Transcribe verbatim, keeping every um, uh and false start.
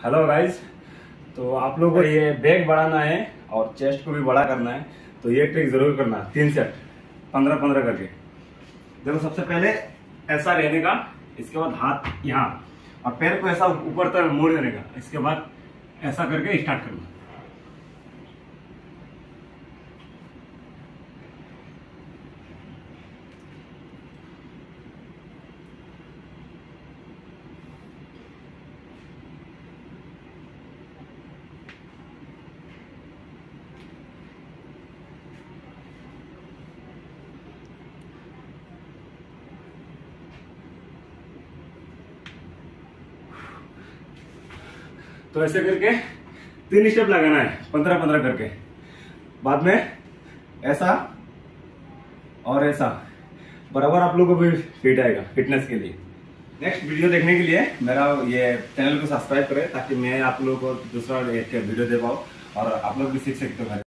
Hello guys. तो आप लोगों को ये बैग बढ़ाना है और चेस्ट को भी बड़ा करना है, तो ये ट्रिक जरूर करना। तीन सेट पंद्रह पंद्रह करके। देखो, सबसे पहले ऐसा रहने का, इसके बाद हाथ यहाँ और पैर को ऐसा ऊपर तक मोड़ देने का, इसके बाद ऐसा करके स्टार्ट करना। तो ऐसे करके तीन स्टेप लगाना है, पंद्रह पंद्रह करके। बाद में ऐसा और ऐसा, बराबर आप लोगों को भी फिट आएगा फिटनेस के लिए। नेक्स्ट वीडियो देखने के लिए मेरा ये चैनल को सब्सक्राइब करें, ताकि मैं आप लोगों को दूसरा एक वीडियो दे पाऊँ और आप लोग भी सीख सकते हो।